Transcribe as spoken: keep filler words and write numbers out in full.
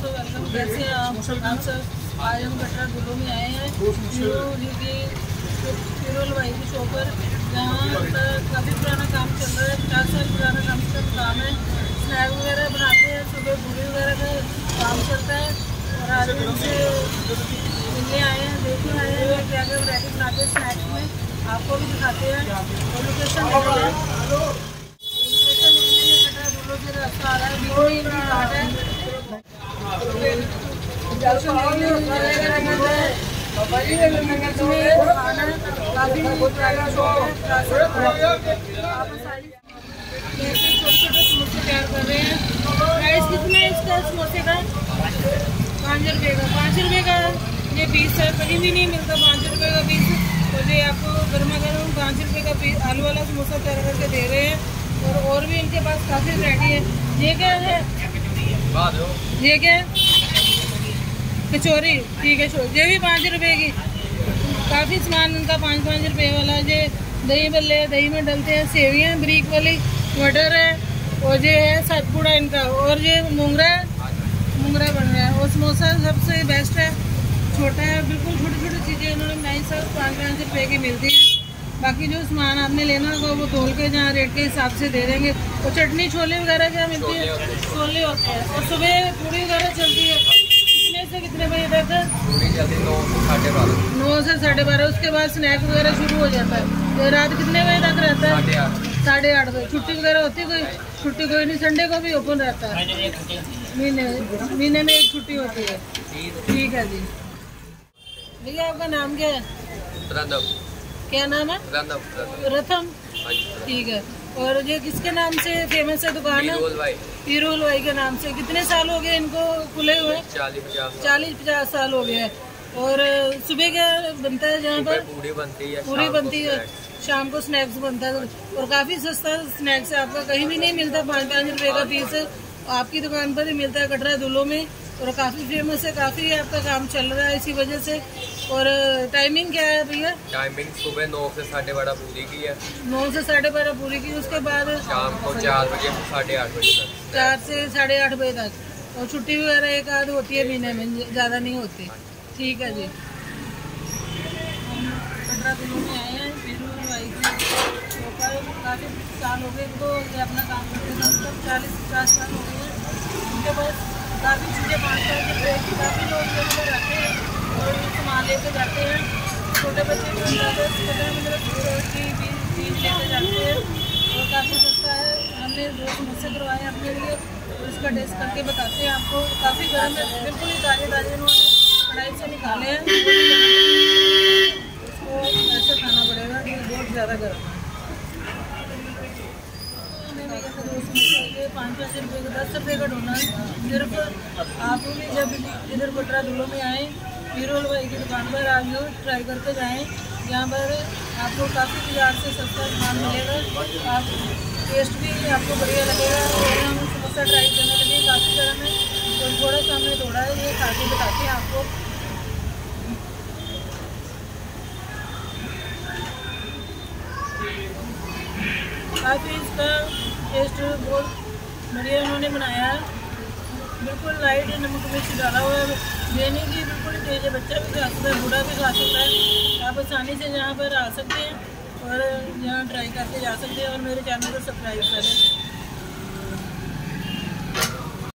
So welcome. कैसे हैं आप आप सब? आज हम कटरा दुल्लो में आए हैं हीरो जी की हीरो भाई की शॉप पर, जहाँ पर काफ़ी पुराना काम चल रहा है। पचास साल पुराना कम से कम काम है। स्नैक वगैरह बनाते हैं, सुबह पूरी वगैरह का काम चलता है। और आज उनसे मिलने आए हैं, देखने आए हैं क्या क्या वैरायटी बनाते हैं स्नैक्स में, आपको भी दिखाते हैं। और लोकेशन कटरा दुल्लो से रास्ता आ रहा है, बीच में इनकी घाट है। छोटे छोटे समोसे तैयार कर रहे हैं। प्राइस कितना है इसका समोसे का? पाँच रुपये का। पाँच रुपये का ये पीस है, कहीं भी नहीं मिलता पाँच रुपये का पीस। तो ये आपको गर्मा गर्म पाँच रुपये का पीस आलू वाला समोसा तैयार करके दे रहे हैं। और और भी इनके पास काफ़ी वैरायटी है। ये क्या है? ये क्या है? कचौरी। ठीक है, ये भी पाँच रुपये की। काफ़ी सामान इनका पाँच पाँच रुपये वाला। ये दही बल्ले, दही में डलते हैं। सेवियाँ ब्रीक वाली, मटर है, और ये है सतपुड़ा इनका। और ये मुंगरा मुंगरा बन रहा है। और समोसा सबसे बेस्ट है, छोटा है बिल्कुल। छोटी छोटी चीज़ें इन्होंने बनाई, सब पाँच पाँच रुपये की मिलती है। बाकी जो सामान आपने लेना होगा वो तोल के जहाँ रेट के हिसाब से दे देंगे। और चटनी छोले वगैरह क्या मिलती है? छोले होते हैं। और सुबह पूरी वगैरह चलती है। कितने से कितने बजे तक? नौ से साढ़े बारह। नौ से साढ़े बारह। उसके बाद स्नैक्स वगैरह शुरू हो जाता है। तो रात कितने बजे तक रहता है? साढ़े आठ बजे। छुट्टी वगैरह होती है? कोई छुट्टी कोई नहीं, संडे को भी ओपन रहता है। महीने महीने में एक छुट्टी होती है। ठीक है जी। भैया आपका नाम क्या है? क्या नाम है? रथम। ठीक है। और ये किसके नाम से फेमस है दुकान? हीरो भाई के नाम से। कितने साल हो गए इनको खुले हुए? चालीस पचास साल हो गए। और सुबह क्या बनता है जहाँ पर? पूरी बनती है। पूरी बनती है। शाम को स्नैक्स बनता है। और काफी सस्ता स्नैक्स है, आपका कहीं भी नहीं मिलता। पाँच पाँच रुपए का पीस आपकी दुकान पर ही मिलता है कटरा दुल्लो में। और काफी फेमस है, काफी आपका काम चल रहा है इसी वजह से। और टाइमिंग क्या है भैया? टाइमिंग सुबह नौ से साढ़े बारह पूरी की है। नौ से साढ़े बारह पूरी की। उसके बाद शाम को चार बजे से साढ़े आठ बजे तक। चार से साढ़े आठ बजे तक। और छुट्टी वगैरह एक आध होती है महीने में, ज्यादा नहीं होती। ठीक है जी। कटरा दुल्लो में आए हैं हीरो भाई की शॉप पर। काफी साल हो गए इनको ये अपना काम करते हैं, मतलब चालीस पचास साल हो गए हैं। उनके पास काफी चीजें पाँच साल के काफी लोग लेकर आते हैं और सामान लेकर जाते हैं। छोटे बच्चे को दस पंद्रह पंद्रह की चीज लेकर जाते हैं। और काफ़ी सस्ता है। हमने दो समोसे करवाए अपने लिए और इसका टेस्ट करके बताते हैं आपको। काफ़ी गर्म है, बिल्कुल ही ताजे ताजे इन्होंने कढ़ाई से निकाले हैं। इसको ऐसे खाना पड़ेगा, बहुत ज़्यादा गर्म है। पाँच पाँच रुपये का, दस रुपये का डोना है। सिर्फ आप भी जब इधर कटरा दुल्लो में आए हीरो भाई की दुकान पर आप जो ट्राई करके जाएं, जहाँ पर आपको काफ़ी बाजार से सस्ता सामान मिलेगा। आप टेस्ट भी आपको बढ़िया लगेगा। और हम समोसा ट्राई करने लगे, काफ़ी गर्म है तो थोड़ा सा हमने तोड़ा है, ये खा के बताते हैं आपको। काफ़ी इसका टेस्ट बहुत बढ़िया इन्होंने बनाया है। बिल्कुल लाइट नमक मिर्च डाला हुआ है। ये नहीं कि बिल्कुल तेज है, बच्चा भी खा सकता है, बूढ़ा भी खा सकता है। आप आसानी से यहाँ पर आ सकते हैं और यहाँ ट्राई करके जा सकते हैं। और मेरे चैनल को सब्सक्राइब करें।